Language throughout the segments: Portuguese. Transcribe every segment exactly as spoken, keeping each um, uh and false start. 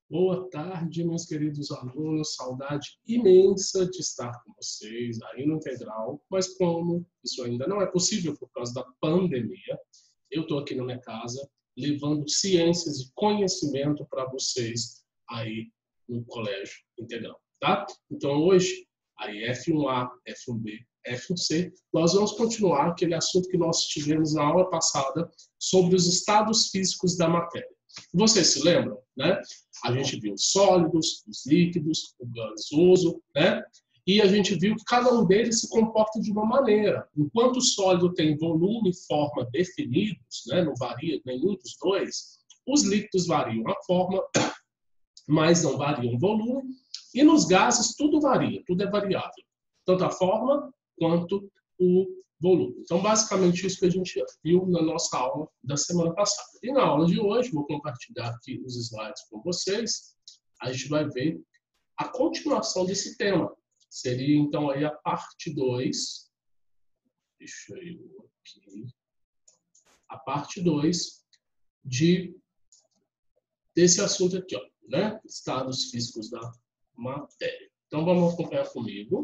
Boa tarde, meus queridos alunos. Saudade imensa de estar com vocês aí no Integral. Mas como isso ainda não é possível por causa da pandemia, eu estou aqui na minha casa levando ciências e conhecimento para vocês aí no Colégio Integral, tá? Então hoje, aí F um A, F um B, F um C, nós vamos continuar aquele assunto que nós tivemos na aula passada sobre os estados físicos da matéria. Vocês se lembram, né? A gente viu os sólidos, os líquidos, o gasoso, né? E a gente viu que cada um deles se comporta de uma maneira. Enquanto o sólido tem volume e forma definidos, né? Não varia nenhum dos dois, os líquidos variam a forma, mas não variam o volume. E nos gases tudo varia, tudo é variável. Tanto a forma quanto o volume. Então, basicamente, isso que a gente viu na nossa aula da semana passada. E na aula de hoje, vou compartilhar aqui os slides com vocês, a gente vai ver a continuação desse tema. Seria, então, aí a parte dois. Deixa eu aqui. A parte dois de, desse assunto aqui, ó, né? Estados físicos da matéria. Então, vamos acompanhar comigo.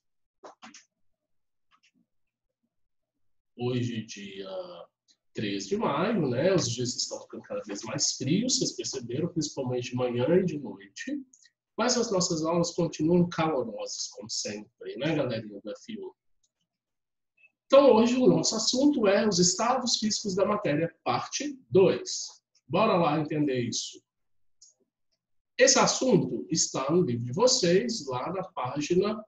Hoje, dia três de maio, né? Os dias estão ficando cada vez mais frios, vocês perceberam, principalmente de manhã e de noite. Mas as nossas aulas continuam calorosas, como sempre, né, galerinha do F um? Então, hoje o nosso assunto é os estados físicos da matéria, parte dois. Bora lá entender isso. Esse assunto está no livro de vocês, lá na página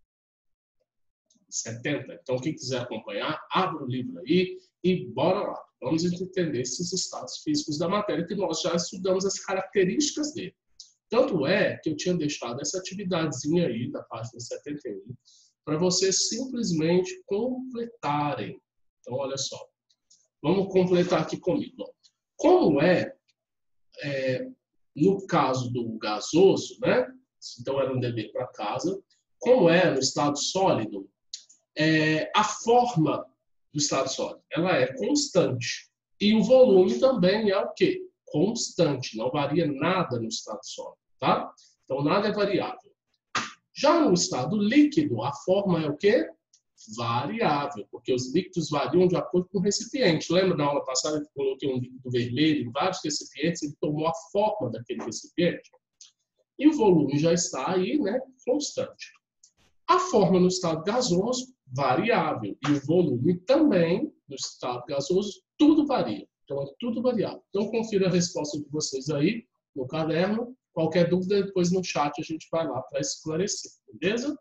setenta. Então, quem quiser acompanhar, abre o livro aí e bora lá. Vamos entender esses estados físicos da matéria, que nós já estudamos as características dele. Tanto é que eu tinha deixado essa atividadezinha aí da página setenta e um para vocês simplesmente completarem. Então, olha só. Vamos completar aqui comigo. Como é, é no caso do gasoso, né? Então, era um dever para casa. Como é no estado sólido, É, a forma do estado sólido, ela é constante. E o volume também é o quê? Constante, não varia nada no estado sólido, tá? Então, nada é variável. Já no estado líquido, a forma é o quê? Variável, porque os líquidos variam de acordo com o recipiente. Lembra na aula passada que eu coloquei um líquido vermelho em vários recipientes, ele tomou a forma daquele recipiente? E o volume já está aí, né? Constante. A forma no estado gasoso, variável. E o volume também, no estado gasoso, tudo varia. Então, é tudo variável. Então, confira a resposta de vocês aí no caderno. Qualquer dúvida, depois no chat a gente vai lá para esclarecer. Beleza?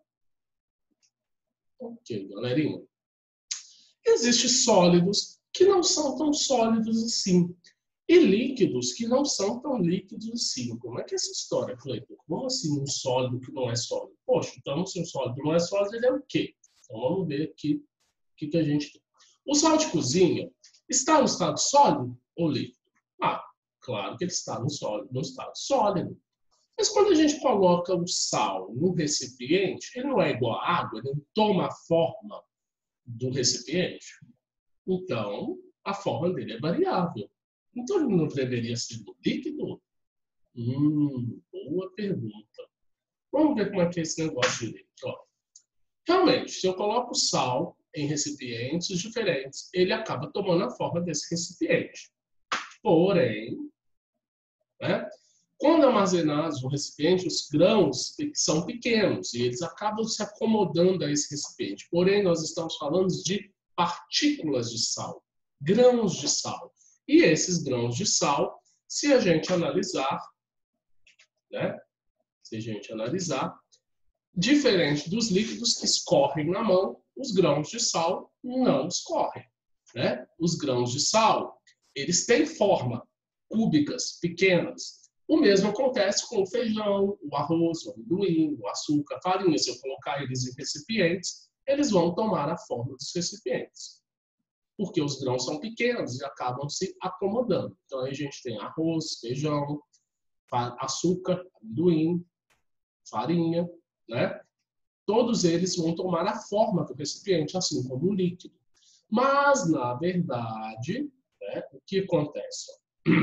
Ok, galerinha. Existem sólidos que não são tão sólidos assim. E líquidos que não são tão líquidos assim. Como é que é essa história, Cleiton? Como assim um sólido que não é sólido? Poxa, então se um sólido não é sólido, ele é o quê? Então vamos ver aqui o que, que a gente tem. O sal de cozinha está no estado sólido ou líquido? Ah, claro que ele está no, sólido, no estado sólido. Mas quando a gente coloca o sal no recipiente, ele não é igual à água, ele não toma a forma do recipiente. Então, a forma dele é variável. Então, ele não deveria ser do líquido? Hum, boa pergunta. Vamos ver como é que é esse negócio direito. Ó, realmente, se eu coloco sal em recipientes diferentes, ele acaba tomando a forma desse recipiente. Porém, né, quando armazenados no recipiente, os grãos são pequenos e eles acabam se acomodando a esse recipiente. Porém, nós estamos falando de partículas de sal, grãos de sal. E esses grãos de sal, se a gente analisar, né? Se a gente analisar, diferente dos líquidos que escorrem na mão, os grãos de sal não escorrem, né? Os grãos de sal, eles têm forma, cúbicas, pequenas. O mesmo acontece com o feijão, o arroz, o amendoim, o açúcar, a farinha. Se eu colocar eles em recipientes, eles vão tomar a forma dos recipientes. Porque os grãos são pequenos e acabam se acomodando. Então, aí a gente tem arroz, feijão, açúcar, amendoim, farinha, né? Todos eles vão tomar a forma do recipiente, assim como o líquido. Mas, na verdade, né, o que acontece?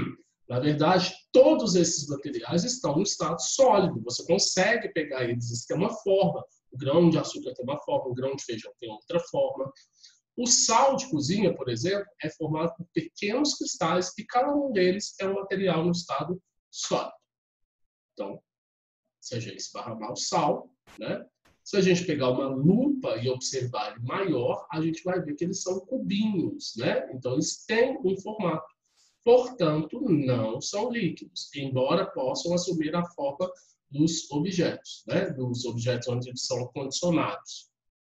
Na verdade, todos esses materiais estão no estado sólido. Você consegue pegar eles, eles têm uma forma. O grão de açúcar tem uma forma, o grão de feijão tem outra forma. O sal de cozinha, por exemplo, é formado por pequenos cristais e cada um deles é um material no estado sólido. Então, se a gente esparramar o sal, né? Se a gente pegar uma lupa e observar ele maior, a gente vai ver que eles são cubinhos, né? Então, eles têm um formato. Portanto, não são líquidos, embora possam assumir a forma dos objetos, né? Dos objetos onde eles são condicionados.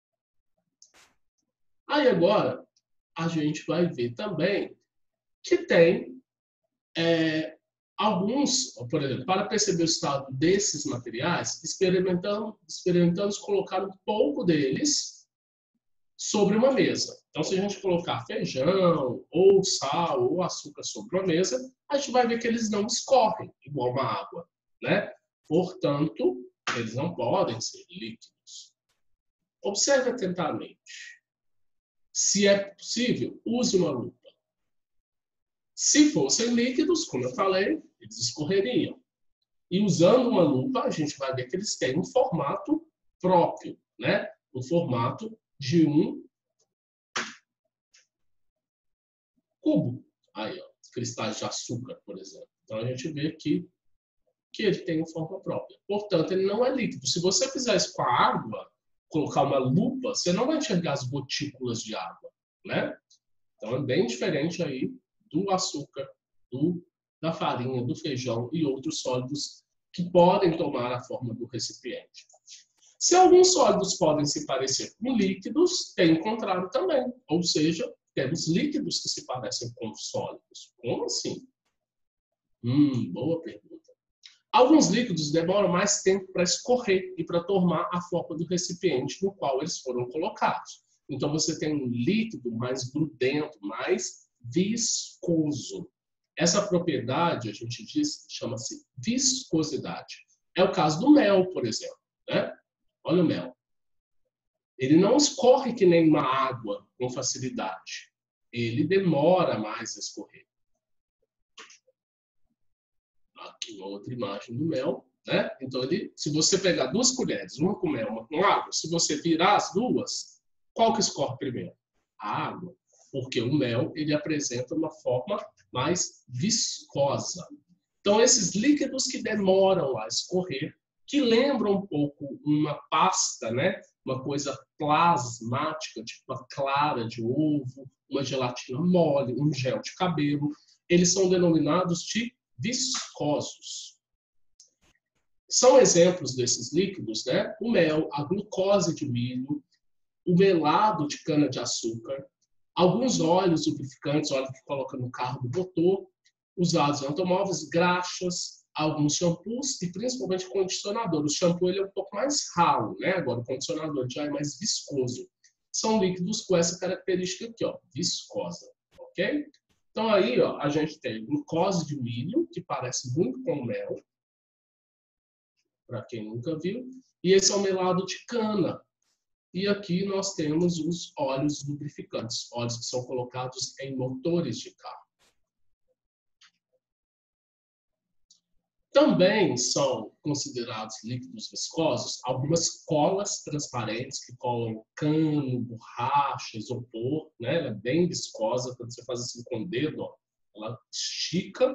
Aí agora, a gente vai ver também que tem é, alguns, por exemplo, para perceber o estado desses materiais, experimentamos, experimentamos colocar um pouco deles sobre uma mesa. Então, se a gente colocar feijão, ou sal, ou açúcar sobre uma mesa, a gente vai ver que eles não escorrem igual uma água, né? Portanto, eles não podem ser líquidos. Observe atentamente. Se é possível, use uma lupa. Se fossem líquidos, como eu falei, eles escorreriam. E usando uma lupa, a gente vai ver que eles têm um formato próprio, né? O formato de um cubo. Aí, ó, cristais de açúcar, por exemplo. Então, a gente vê aqui que ele tem uma forma própria. Portanto, ele não é líquido. Se você fizer isso com a água, colocar uma lupa, você não vai enxergar as gotículas de água, né? Então, é bem diferente aí do açúcar, do, da farinha, do feijão e outros sólidos que podem tomar a forma do recipiente. Se alguns sólidos podem se parecer com líquidos, tem o contrário também. Ou seja, temos líquidos que se parecem com sólidos. Como assim? Hum, boa pergunta. Alguns líquidos demoram mais tempo para escorrer e para tomar a forma do recipiente no qual eles foram colocados. Então, você tem um líquido mais grudento, mais viscoso. Essa propriedade, a gente diz, chama-se viscosidade. É o caso do mel, por exemplo, né? Olha o mel. Ele não escorre que nem uma água com facilidade. Ele demora mais a escorrer. Aqui uma outra imagem do mel, né? Então, ele, se você pegar duas colheres, uma com mel, uma com água, se você virar as duas, qual que escorre primeiro? A água. Porque o mel, ele apresenta uma forma mais viscosa. Então, esses líquidos que demoram a escorrer, que lembram um pouco uma pasta, né? Uma coisa plasmática, tipo uma clara de ovo, uma gelatina mole, um gel de cabelo, eles são denominados de viscosos. São exemplos desses líquidos, né? O mel, a glucose de milho, o melado de cana-de-açúcar, alguns óleos lubrificantes, óleo que coloca no carro do motor, usados em automóveis, graxas, alguns shampoos e principalmente condicionador. O shampoo ele é um pouco mais ralo, né? Agora o condicionador já é mais viscoso. São líquidos com essa característica aqui, ó, viscosa, ok? Então aí, ó, a gente tem glucose de milho, que parece muito com mel, para quem nunca viu, e esse é o melado de cana. E aqui nós temos os óleos lubrificantes, óleos que são colocados em motores de carro. Também são considerados líquidos viscosos algumas colas transparentes que colam cano, borracha, isopor, né? Ela é bem viscosa, quando você faz assim com o dedo, ó, ela estica.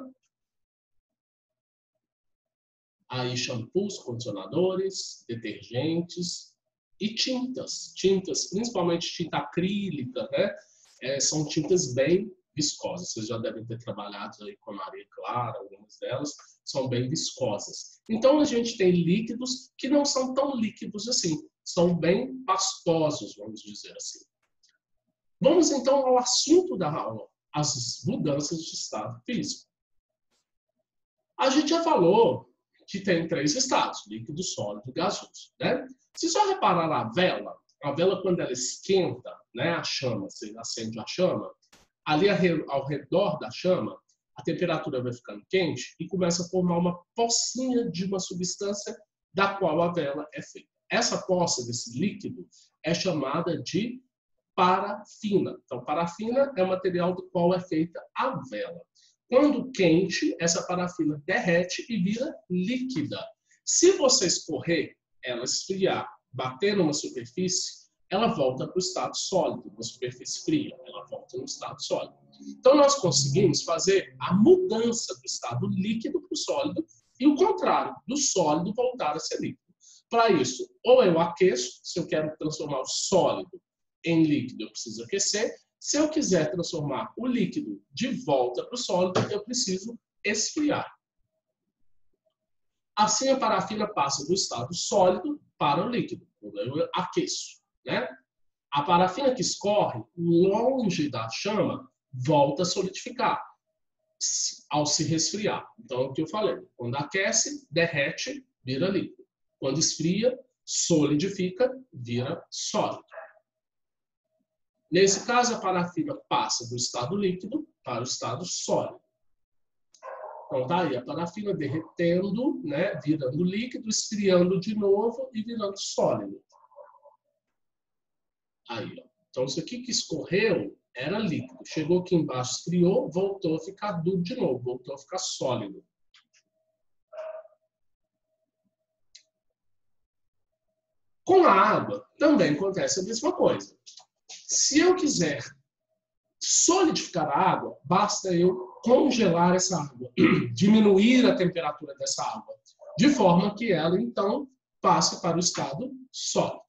Aí shampoos, condicionadores, detergentes e tintas. Tintas, principalmente tinta acrílica, né? É, são tintas bem viscosas. Vocês já devem ter trabalhado aí com a Maria Clara, algumas delas são bem viscosas. Então, a gente tem líquidos que não são tão líquidos assim. São bem pastosos, vamos dizer assim. Vamos, então, ao assunto da aula, as mudanças de estado físico. A gente já falou que tem três estados, líquido, sólido e gasoso, né? Se só reparar na vela, a vela, quando ela esquenta, né, a chama, você acende a chama, ali ao redor da chama, a temperatura vai ficando quente e começa a formar uma pocinha de uma substância da qual a vela é feita. Essa poça desse líquido é chamada de parafina. Então, parafina é o material do qual é feita a vela. Quando quente, essa parafina derrete e vira líquida. Se você escorrer, ela esfriar, bater numa superfície, ela volta para o estado sólido, uma superfície fria, ela volta no estado sólido. Então, nós conseguimos fazer a mudança do estado líquido para o sólido e o contrário, do sólido voltar a ser líquido. Para isso, ou eu aqueço, se eu quero transformar o sólido em líquido, eu preciso aquecer. Se eu quiser transformar o líquido de volta para o sólido, eu preciso esfriar. Assim, a parafina passa do estado sólido para o líquido, quando eu aqueço, né? A parafina que escorre longe da chama volta a solidificar ao se resfriar. Então, é o que eu falei. Quando aquece, derrete, vira líquido. Quando esfria, solidifica, vira sólido. Nesse caso, a parafina passa do estado líquido para o estado sólido. Então, tá aí a parafina derretendo, né, virando líquido, esfriando de novo e virando sólido. Aí, ó. Então, isso aqui que escorreu era líquido. Chegou aqui embaixo, esfriou, voltou a ficar duro de novo, voltou a ficar sólido. Com a água, também acontece a mesma coisa. Se eu quiser solidificar a água, basta eu congelar essa água, diminuir a temperatura dessa água, de forma que ela, então, passe para o estado sólido.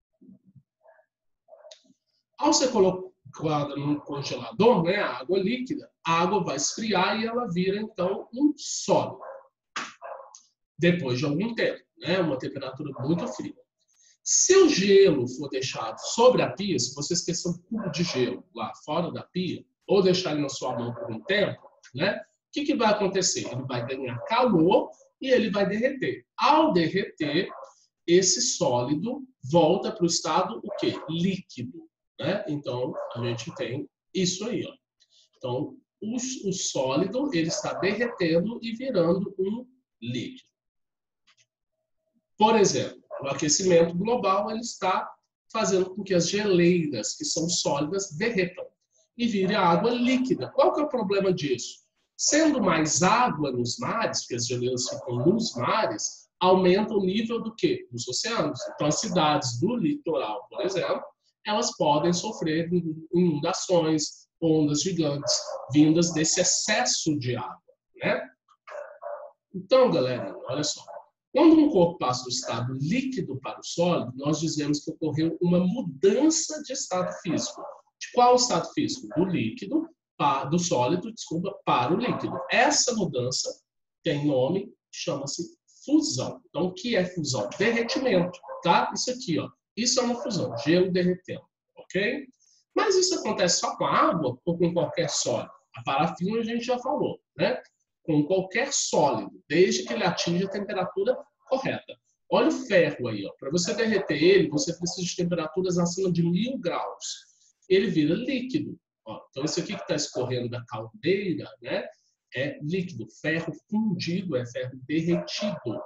Ao ser colocada no congelador, né, a água líquida, a água vai esfriar e ela vira, então, um sólido. Depois de algum tempo, né, uma temperatura muito fria. Se o gelo for deixado sobre a pia, se você esquecer um cubo de gelo lá fora da pia, ou deixar ele na sua mão por um tempo, né, o que, que vai acontecer? Ele vai ganhar calor e ele vai derreter. Ao derreter, esse sólido volta para o estado o quê? Líquido. Né? Então, a gente tem isso aí. Ó. Então, o, o sólido ele está derretendo e virando um líquido. Por exemplo, o aquecimento global ele está fazendo com que as geleiras, que são sólidas, derretam e vire a água líquida. Qual que é o problema disso? Sendo mais água nos mares, porque as geleiras ficam nos mares, aumenta o nível do quê? Dos oceanos. Então, as cidades do litoral, por exemplo, elas podem sofrer inundações, ondas gigantes, vindas desse excesso de água, né? Então, galera, olha só. Quando um corpo passa do estado líquido para o sólido, nós dizemos que ocorreu uma mudança de estado físico. De qual estado físico? Do líquido, do sólido, desculpa, para o líquido. Essa mudança tem nome, chama-se fusão. Então, o que é fusão? Derretimento, tá? Isso aqui, ó. Isso é uma fusão, gelo derretendo, ok? Mas isso acontece só com a água ou com qualquer sólido? A parafina a gente já falou, né? Com qualquer sólido, desde que ele atinja a temperatura correta. Olha o ferro aí, ó. Para você derreter ele, você precisa de temperaturas acima de mil graus. Ele vira líquido. Ó. Então, isso aqui que está escorrendo da caldeira, né? É líquido. Ferro fundido é ferro derretido.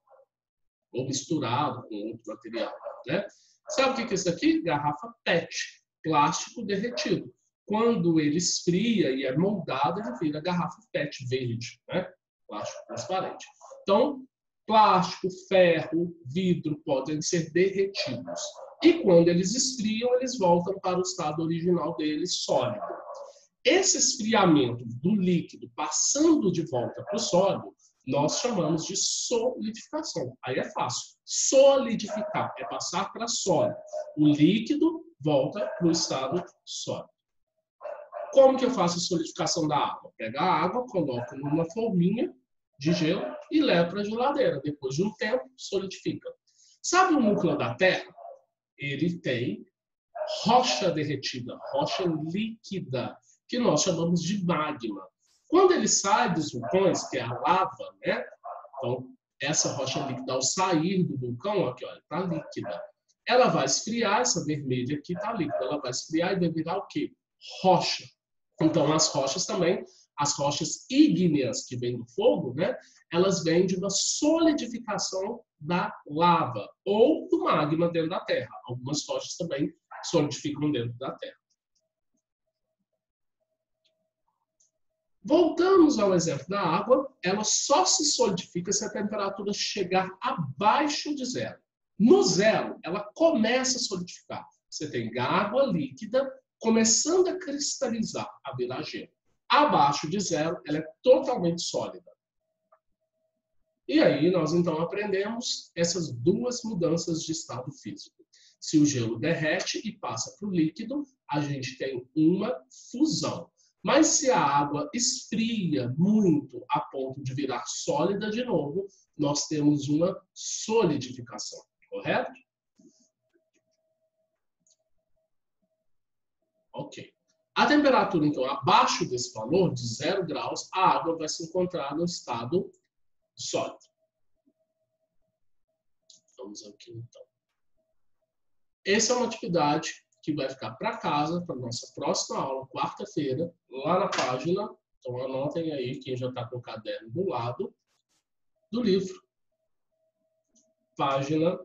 Ou misturado com outro material, né? Sabe o que é isso aqui? Garrafa P E T, plástico derretido. Quando ele esfria e é moldado, ele vira garrafa P E T verde, né? Plástico transparente. Então, plástico, ferro, vidro podem ser derretidos. E quando eles esfriam, eles voltam para o estado original deles, sólido. Esse esfriamento do líquido passando de volta para o sólido, nós chamamos de solidificação. Aí é fácil. Solidificar é passar para sólido. O líquido volta para o estado sólido. Como que eu faço a solidificação da água? Pego a água, coloco numa forminha de gelo e levo para a geladeira. Depois de um tempo, solidifica. Sabe o núcleo da Terra? Ele tem rocha derretida, rocha líquida, que nós chamamos de magma. Quando ele sai dos vulcões, que é a lava, né? Então, essa rocha líquida, ao sair do vulcão, aqui, olha, está líquida. Ela vai esfriar, essa vermelha aqui está líquida. Ela vai esfriar e vai virar o quê? Rocha. Então, as rochas também, as rochas ígneas que vêm do fogo, né? Elas vêm de uma solidificação da lava ou do magma dentro da Terra. Algumas rochas também solidificam dentro da Terra. Voltamos ao exemplo da água, ela só se solidifica se a temperatura chegar abaixo de zero. No zero, ela começa a solidificar. Você tem água líquida começando a cristalizar, a virar gelo. Abaixo de zero, ela é totalmente sólida. E aí nós então aprendemos essas duas mudanças de estado físico. Se o gelo derrete e passa para o líquido, a gente tem uma fusão. Mas se a água esfria muito a ponto de virar sólida de novo, nós temos uma solidificação, correto? Ok. A temperatura, então, abaixo desse valor, de zero graus, a água vai se encontrar no estado sólido. Vamos aqui, então. Essa é uma atividade que vai ficar para casa, para a nossa próxima aula, quarta-feira, lá na página. Então, anotem aí, quem já está com o caderno do lado do livro. Página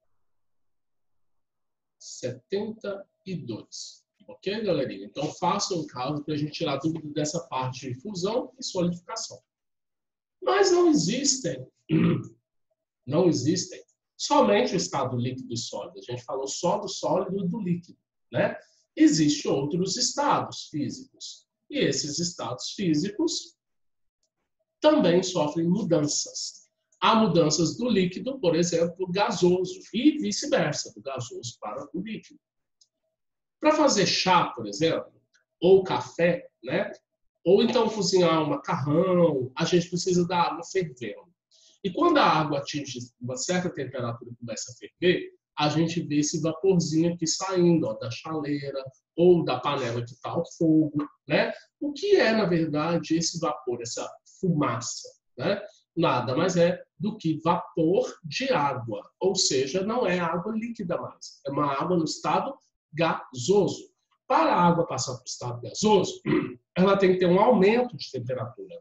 setenta e dois. Ok, galerinha? Então, façam em casa para a gente tirar dúvida dessa parte de fusão e solidificação. Mas não existem, não existem somente o estado líquido e sólido. A gente falou só do sólido e do líquido, né? Existem outros estados físicos. E esses estados físicos também sofrem mudanças. Há mudanças do líquido, por exemplo, gasoso, e vice-versa, do gasoso para o líquido. Para fazer chá, por exemplo, ou café, né? Ou então cozinhar um macarrão, a gente precisa da água fervendo. E quando a água atinge uma certa temperatura e começa a ferver, a gente vê esse vaporzinho aqui saindo, ó, da chaleira ou da panela que está ao fogo, né? O que é, na verdade, esse vapor, essa fumaça, né? Nada mais é do que vapor de água, ou seja, não é água líquida mais, é uma água no estado gasoso. Para a água passar para o estado gasoso, ela tem que ter um aumento de temperatura.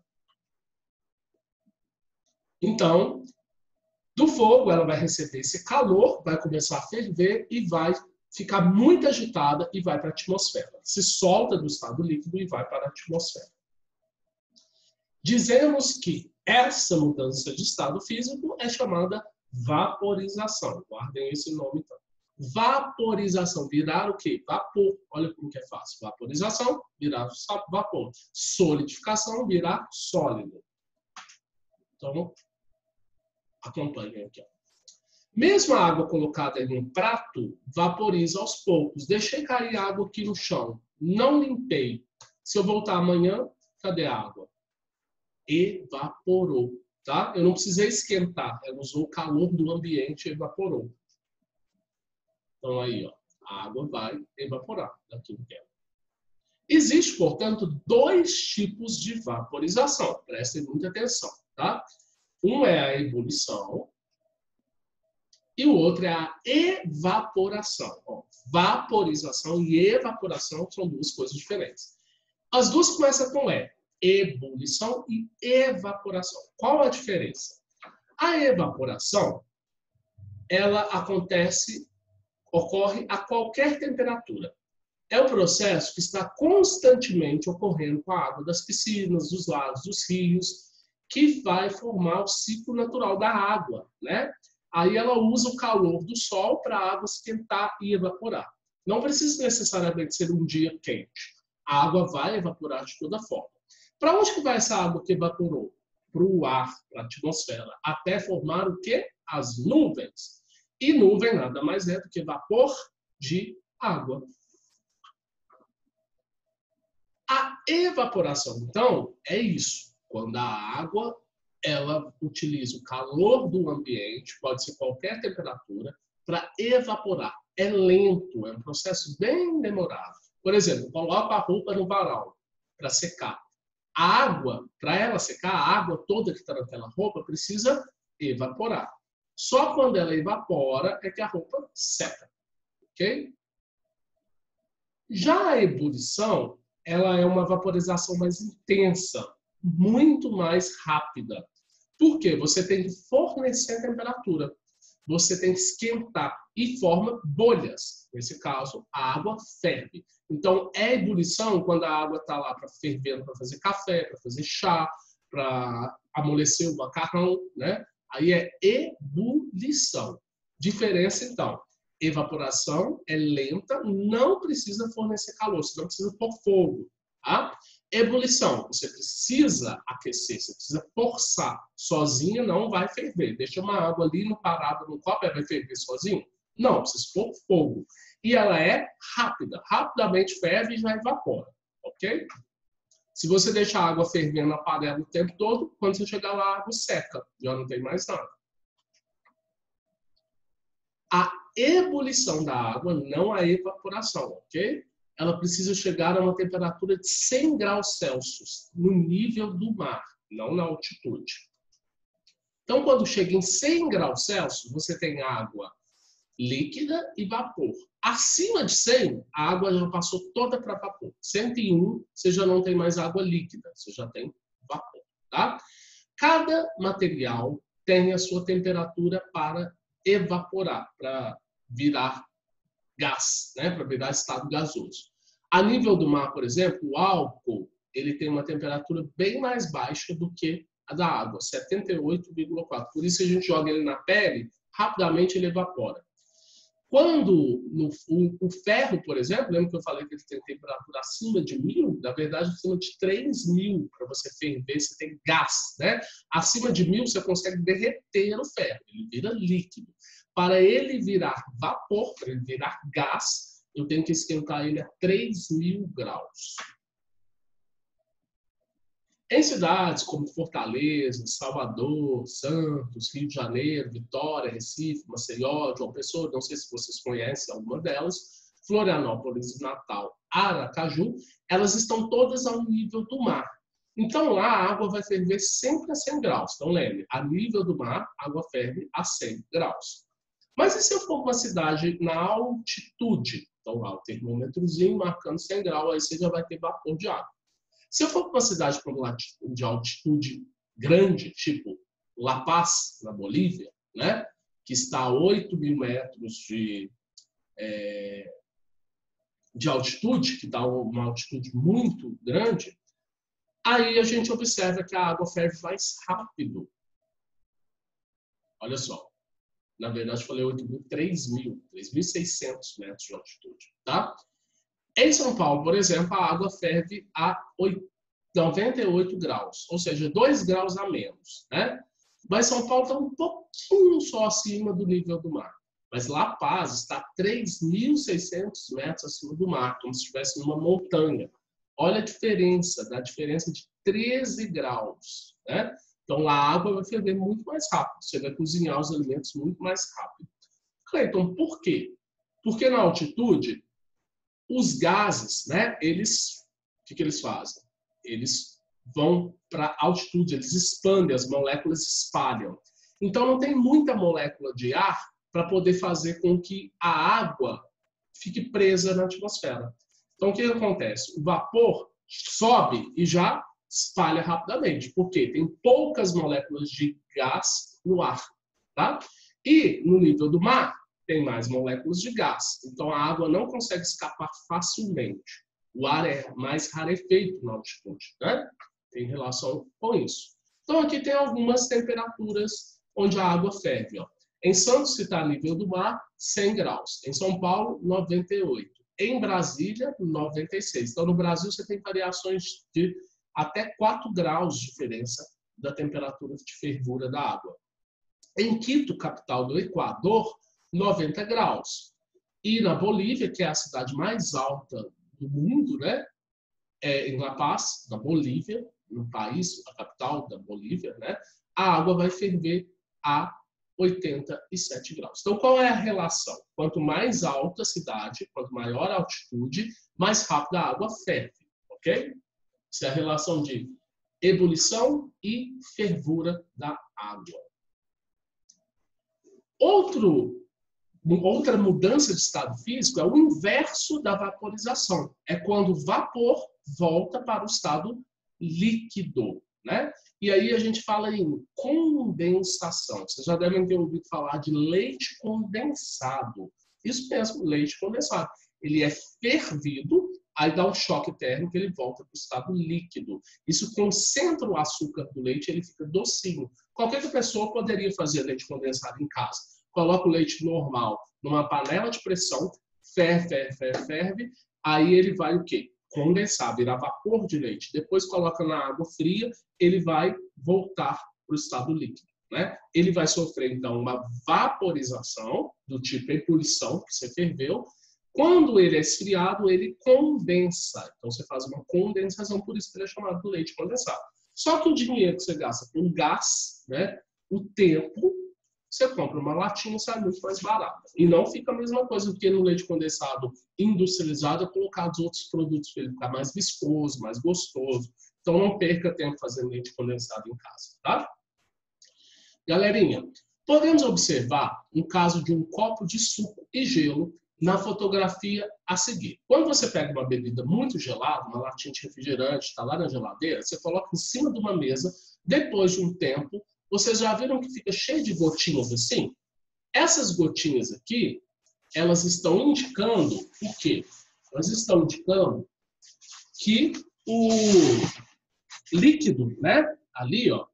Então, do fogo, ela vai receber esse calor, vai começar a ferver e vai ficar muito agitada e vai para a atmosfera. Se solta do estado líquido e vai para a atmosfera. Dizemos que essa mudança de estado físico é chamada vaporização. Guardem esse nome, então. Vaporização, virar o quê? Vapor. Olha como que é fácil. Vaporização, virar vapor. Solidificação, virar sólido. Então, acompanhem aqui. Mesmo a água colocada em um prato, vaporiza aos poucos. Deixei cair água aqui no chão. Não limpei. Se eu voltar amanhã, cadê a água? Evaporou. Tá? Eu não precisei esquentar. Ela usou o calor do ambiente e evaporou. Então, aí, ó, a água vai evaporar daqui no tempo. Existe, portanto, dois tipos de vaporização. Prestem muita atenção, tá? Um é a ebulição e o outro é a evaporação. Ó, vaporização e evaporação são duas coisas diferentes. As duas começam com E. Ebulição e evaporação. Qual a diferença? A evaporação, ela acontece, ocorre a qualquer temperatura. É um processo que está constantemente ocorrendo com a água das piscinas, dos lagos, dos rios, que vai formar o ciclo natural da água, né? Aí ela usa o calor do sol para a água esquentar e evaporar. Não precisa necessariamente ser um dia quente. A água vai evaporar de toda forma. Para onde que vai essa água que evaporou? Para o ar, para a atmosfera, até formar o quê? As nuvens. E nuvem nada mais é do que vapor de água. A evaporação, então, é isso. Quando a água, ela utiliza o calor do ambiente, pode ser qualquer temperatura, para evaporar. É lento, é um processo bem demorado. Por exemplo, coloca a roupa no varal para secar. A água, para ela secar, a água toda que está naquela roupa precisa evaporar. Só quando ela evapora é que a roupa seca. Ok? Já a ebulição, ela é uma vaporização mais intensa, muito mais rápida. Por quê? Você tem que fornecer temperatura. você tem que esquentar e forma bolhas. Nesse caso, a água ferve. Então, é ebulição quando a água está lá para fervendo, para fazer café, para fazer chá, para amolecer o macarrão, né? Aí é ebulição. Diferença, então. Evaporação é lenta, não precisa fornecer calor, você não precisa pôr fogo. Tá? Ebulição, você precisa aquecer, você precisa forçar. Sozinha não vai ferver. Deixa uma água ali no parado, no copo, ela vai ferver sozinho? Não, precisa pôr fogo. E ela é rápida, rapidamente ferve e já evapora, ok? Se você deixar a água fervendo na panela o tempo todo, quando você chegar lá, a água seca, já não tem mais nada. A ebulição da água, não a evaporação, ok? Ela precisa chegar a uma temperatura de cem graus Celsius, no nível do mar, não na altitude. Então, quando chega em cem graus Celsius, você tem água líquida e vapor. Acima de cem, a água já passou toda para vapor. cento e um, você já não tem mais água líquida, você já tem vapor, tá? Cada material tem a sua temperatura para evaporar, para virar gás, né? Para virar estado gasoso. A nível do mar, por exemplo, o álcool ele tem uma temperatura bem mais baixa do que a da água, setenta e oito vírgula quatro. Por isso, se a gente joga ele na pele, rapidamente ele evapora. Quando no, o, o ferro, por exemplo, lembra que eu falei que ele tem temperatura acima de mil? Na verdade, acima de três mil, para você ferver, você tem gás, né? Acima de mil, você consegue derreter o ferro, ele vira líquido. Para ele virar vapor, para ele virar gás, eu tenho que esquentar ele a três mil graus. Em cidades como Fortaleza, Salvador, Santos, Rio de Janeiro, Vitória, Recife, Maceió, João Pessoa, não sei se vocês conhecem alguma delas, Florianópolis, Natal, Aracaju, elas estão todas ao nível do mar. Então lá a água vai ferver sempre a cem graus. Então lembre, a nível do mar, a água ferve a cem graus. Mas e se eu for uma cidade na altitude? Então lá o termômetrozinho marcando cem graus, aí você já vai ter vapor de água. Se eu for para uma cidade de altitude grande, tipo La Paz, na Bolívia, né, que está a oito mil metros de, é, de altitude, que está uma altitude muito grande, aí a gente observa que a água ferve mais rápido. Olha só, na verdade eu falei oito mil, três mil, três mil e seiscentos metros de altitude, tá? Em São Paulo, por exemplo, a água ferve a noventa e oito graus, ou seja, dois graus a menos, né? Mas São Paulo está um pouquinho só acima do nível do mar. Mas La Paz está a três mil e seiscentos metros acima do mar, como se estivesse numa montanha. Olha a diferença, dá diferença de treze graus, né? Então a água vai ferver muito mais rápido, você vai cozinhar os alimentos muito mais rápido. Cleiton, por quê? Porque na altitude, os gases, né, eles, o que, que eles fazem? Eles vão para altitude, eles expandem, as moléculas espalham. Então não tem muita molécula de ar para poder fazer com que a água fique presa na atmosfera. Então o que acontece? O vapor sobe e já espalha rapidamente, porque tem poucas moléculas de gás no ar, tá? E no nível do mar, tem mais moléculas de gás. Então, a água não consegue escapar facilmente. O ar é mais rarefeito na altitude, né? Tem relação com isso. Então, aqui tem algumas temperaturas onde a água ferve. Ó. Em Santos, que está a nível do mar, cem graus. Em São Paulo, noventa e oito. Em Brasília, noventa e seis. Então, no Brasil, você tem variações de até quatro graus de diferença da temperatura de fervura da água. Em Quito, capital do Equador, noventa graus. E na Bolívia, que é a cidade mais alta do mundo, né? É, em La Paz, na Bolívia, no país, a capital da Bolívia, né? A água vai ferver a oitenta e sete graus. Então, qual é a relação? Quanto mais alta a cidade, quanto maior a altitude, mais rápido a água ferve, ok? Essa é a relação de ebulição e fervura da água. Outro Outra mudança de estado físico é o inverso da vaporização. É quando o vapor volta para o estado líquido. né? E aí a gente fala em condensação. Vocês já devem ter ouvido falar de leite condensado. Isso mesmo, leite condensado. Ele é fervido, aí dá um choque térmico, ele volta para o estado líquido. Isso concentra o açúcar do leite, ele fica docinho. Qualquer pessoa poderia fazer leite condensado em casa. Coloca o leite normal numa panela de pressão, ferve, ferve, ferve, ferve, aí ele vai o quê? Condensar, virar vapor de leite. Depois coloca na água fria, ele vai voltar para o estado líquido, né? Ele vai sofrer, então, uma vaporização do tipo ebulição, que você ferveu. Quando ele é esfriado, ele condensa. Então, você faz uma condensação, por isso que ele é chamado de leite condensado. Só que o dinheiro que você gasta com gás, né, o tempo, você compra uma latinha e sai muito mais barato. E não fica a mesma coisa, porque no leite condensado industrializado é colocados outros produtos para ele ficar mais viscoso, mais gostoso. Então, não perca tempo fazendo leite condensado em casa, tá? Galerinha, podemos observar um caso de um copo de suco e gelo na fotografia a seguir. Quando você pega uma bebida muito gelada, uma latinha de refrigerante, está lá na geladeira, você coloca em cima de uma mesa, depois de um tempo, vocês já viram que fica cheio de gotinhas assim? Essas gotinhas aqui, elas estão indicando o quê? Elas estão indicando que o líquido, né, ali, ó,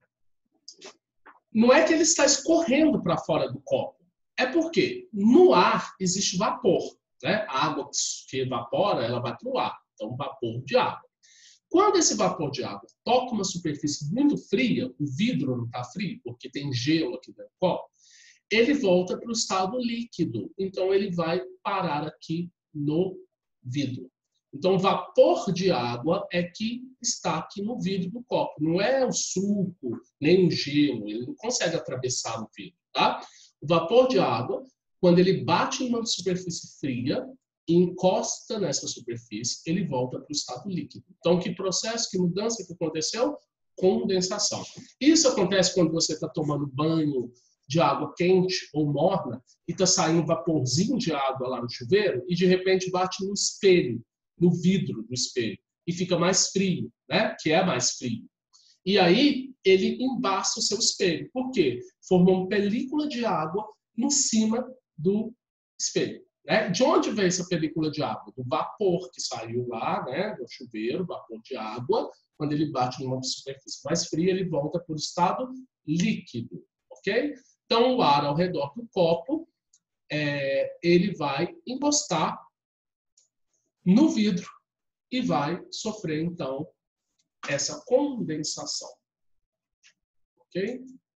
não é que ele está escorrendo para fora do copo. É porque no ar existe vapor, né? A água que evapora, ela vai para o ar. Então, vapor de água. Quando esse vapor de água toca uma superfície muito fria, o vidro não está frio, porque tem gelo aqui dentro do copo, ele volta para o estado líquido. Então, ele vai parar aqui no vidro. Então, o vapor de água é que está aqui no vidro do copo. Não é o suco, nem o gelo. Ele não consegue atravessar o vidro, tá? O vapor de água, quando ele bate em uma superfície fria e encosta nessa superfície, ele volta para o estado líquido. Então, que processo, que mudança que aconteceu? Condensação. Isso acontece quando você está tomando banho de água quente ou morna e está saindo um vaporzinho de água lá no chuveiro e, de repente, bate no espelho, no vidro do espelho, e fica mais frio, né? Que é mais frio. E aí, ele embaça o seu espelho. Por quê? Formou uma película de água em cima do espelho. Né? De onde veio essa película de água? Do vapor que saiu lá, né, do chuveiro, vapor de água. Quando ele bate numa superfície mais fria, ele volta para o estado líquido. Ok? Então, o ar ao redor do copo, é, ele vai encostar no vidro e vai sofrer, então, essa condensação. Ok?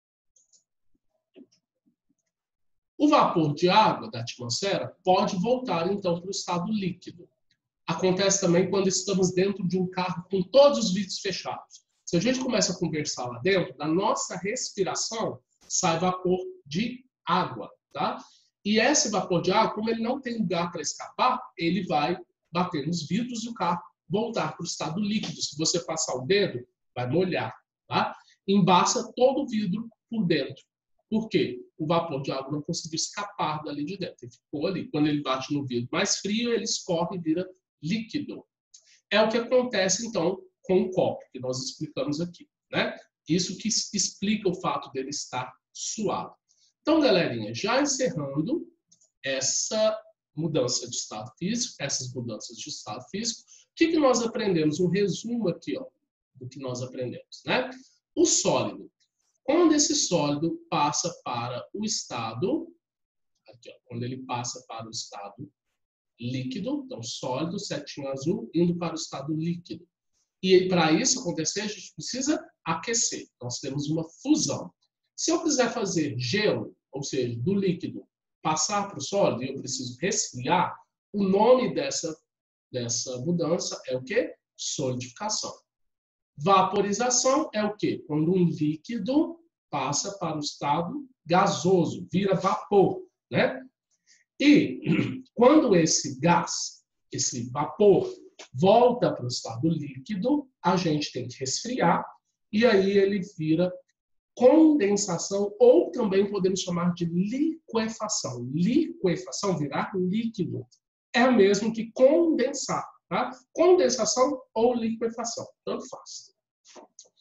O vapor de água da atmosfera pode voltar, então, para o estado líquido. Acontece também quando estamos dentro de um carro com todos os vidros fechados. Se a gente começa a conversar lá dentro, da nossa respiração sai vapor de água, tá? E esse vapor de água, como ele não tem lugar para escapar, ele vai bater nos vidros e o carro voltar para o estado líquido. Se você passar o dedo, vai molhar, tá? Embaça todo o vidro por dentro. Por quê? O vapor de água não conseguiu escapar dali de dentro. Ele ficou ali. Quando ele bate no vidro mais frio, ele escorre e vira líquido. É o que acontece, então, com o copo, que nós explicamos aqui, né? Isso que explica o fato dele estar suado. Então, galerinha, já encerrando essa mudança de estado físico, essas mudanças de estado físico, o que, que nós aprendemos? Um resumo aqui, ó, do que nós aprendemos, né? O sólido. Quando esse sólido passa para o estado, aqui, ó, quando ele passa para o estado líquido, então sólido, setinho azul, indo para o estado líquido. E para isso acontecer, a gente precisa aquecer. Nós temos uma fusão. Se eu quiser fazer gelo, ou seja, do líquido passar para o sólido, e eu preciso resfriar, o nome dessa, dessa mudança é o quê? Solidificação. Vaporização é o quê? Quando um líquido passa para o estado gasoso, vira vapor, né? E quando esse gás, esse vapor, volta para o estado líquido, a gente tem que resfriar, e aí ele vira condensação, ou também podemos chamar de liquefação. Liquefação, virar líquido, é o mesmo que condensar. Tá? Condensação ou liquefação, tanto faz.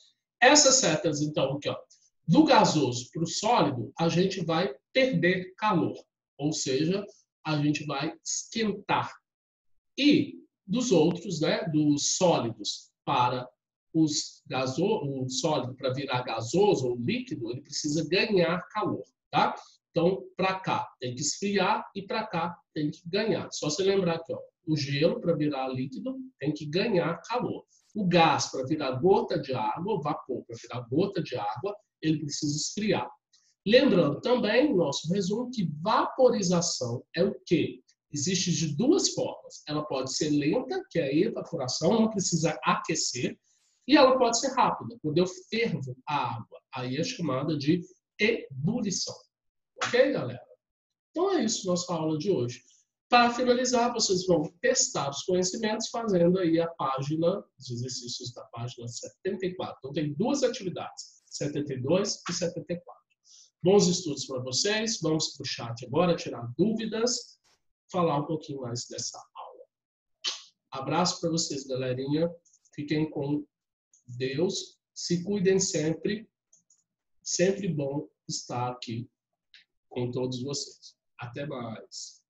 Essas setas, então, aqui, ó, do gasoso para o sólido, a gente vai perder calor, ou seja, a gente vai esquentar. E dos outros, né, dos sólidos para os gaso, o sólido para virar gasoso ou líquido, ele precisa ganhar calor, tá? Então, para cá tem que esfriar e para cá tem que ganhar. Só se lembrar aqui, ó, o gelo para virar líquido tem que ganhar calor. O gás para virar gota de água, o vapor para virar gota de água, ele precisa esfriar. Lembrando também, no nosso resumo, que vaporização é o quê? Existe de duas formas. Ela pode ser lenta, que é a evaporação, não precisa aquecer, e ela pode ser rápida, quando eu fervo a água. Aí é chamada de ebulição. Ok, galera? Então é isso, nossa aula de hoje. Para finalizar, vocês vão testar os conhecimentos fazendo aí a página, os exercícios da página setenta e quatro. Então tem duas atividades, setenta e dois e setenta e quatro. Bons estudos para vocês. Vamos para o chat agora, tirar dúvidas, falar um pouquinho mais dessa aula. Abraço para vocês, galerinha. Fiquem com Deus. Se cuidem sempre. Sempre bom estar aqui com todos vocês. Até mais.